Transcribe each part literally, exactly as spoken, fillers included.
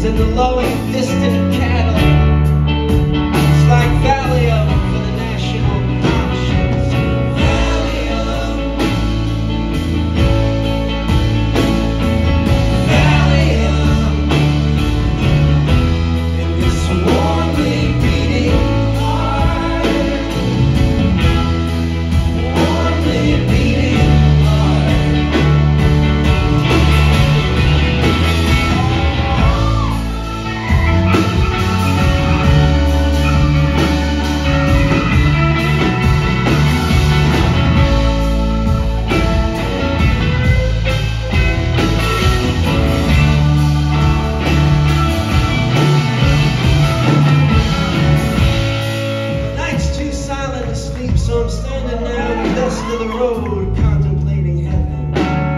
and the lowing distant cattle. It's like Valium for the national conscience. Valium, Valium, in this warmly beating heart, warmly beating heart. So I'm standing now in the dust of the road, contemplating heaven.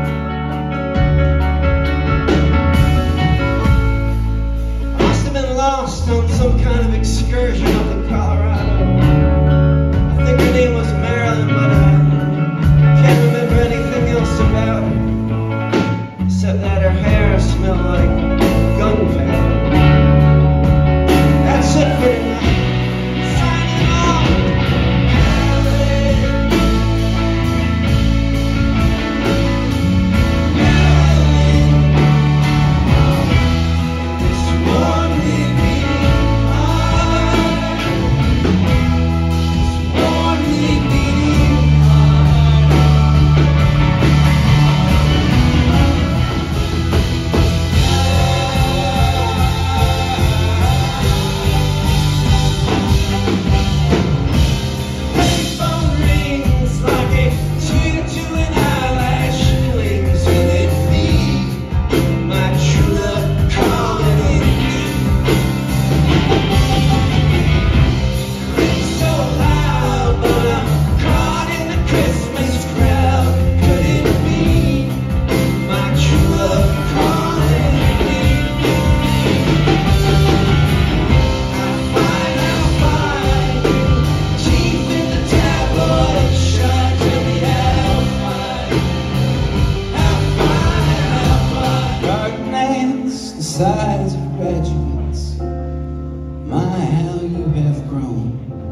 I must have been lost on some kind of excursion up in Colorado. I think her name was Marilyn, but I can't remember anything else about her, except that her hair smelled like gunpowder. That's it for tonight. Size of graduates, my how you have grown.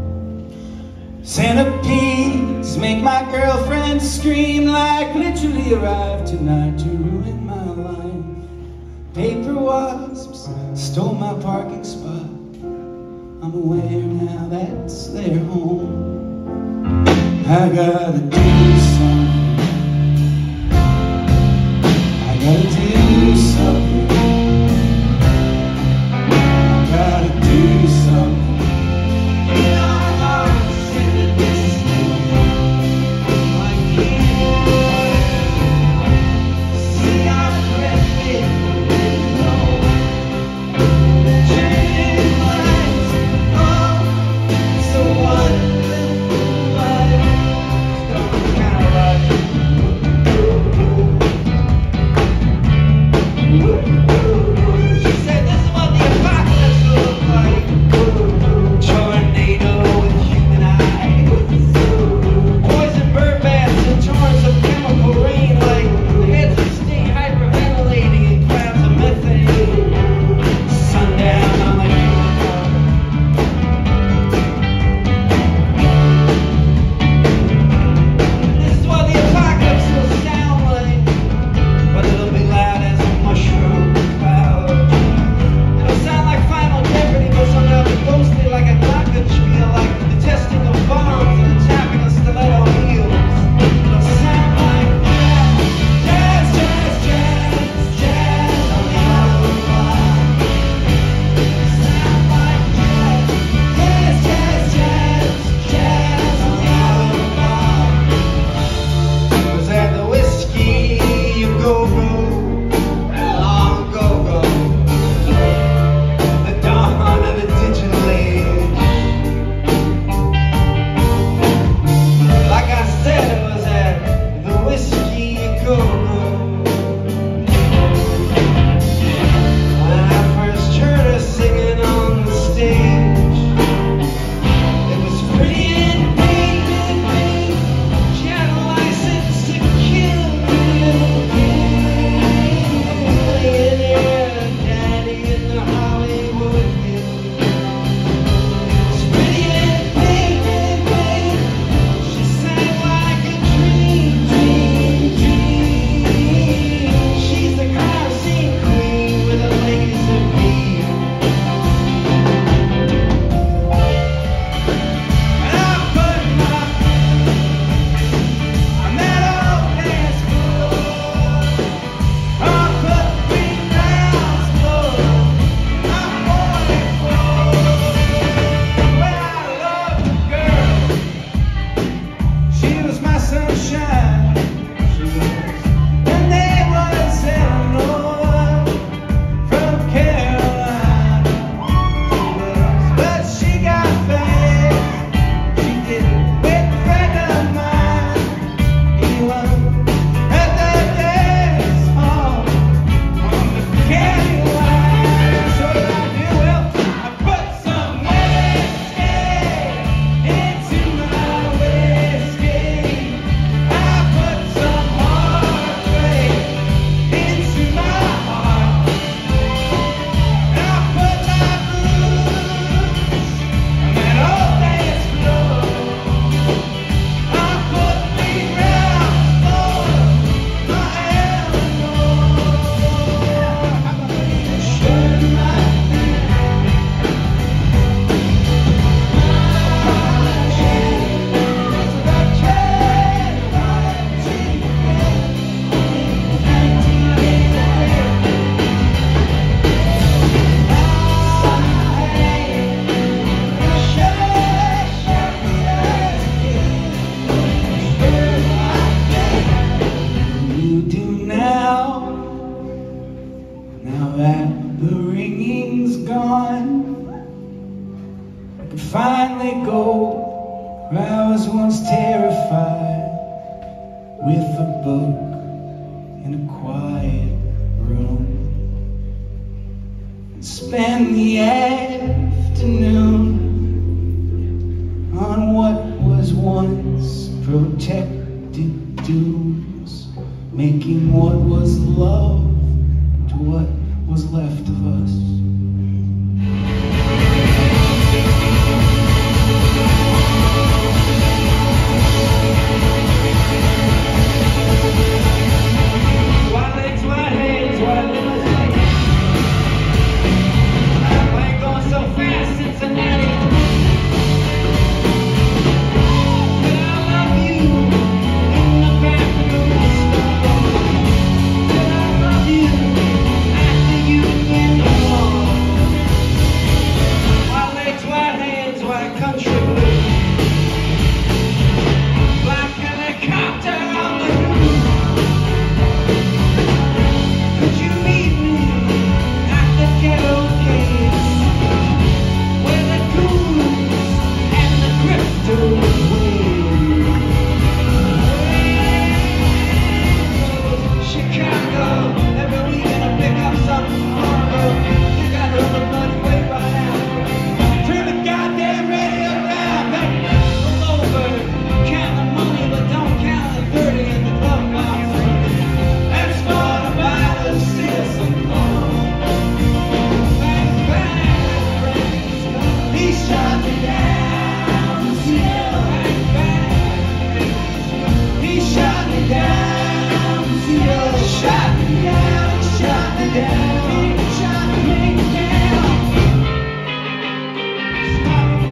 Centipedes make my girlfriend scream like literally arrived tonight to ruin my life. Paper wasps stole my parking spot. I'm aware now that's their home. I gotta do something. I gotta do something. Gotta do something. In our hearts in the distance, like you see our breathing window, turning lights. Oh, so one little light, don't count like the ringing's gone, I could finally go where I was once terrified, with a book in a quiet room, and spend the afternoon on what was once protected dunes, making what was love to what was left of us.